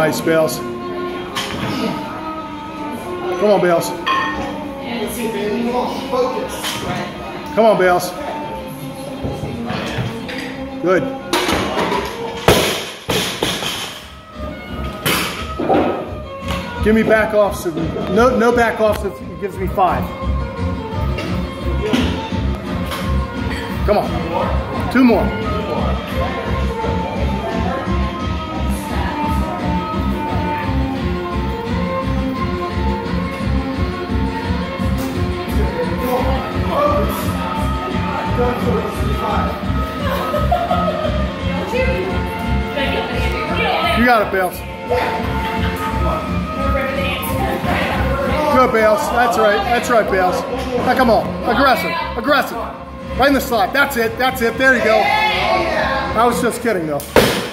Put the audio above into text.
Nice, Bales. Come on, Bales. Come on, Bales. Good. Give me back off. So no back off. So it gives me 5. Come on. 2 more. You got it, Bales. Good, Bales. That's right. That's right, Bales. Now come on. Aggressive. Aggressive. Right in the slot. That's it. That's it. There you go. I was just kidding, though.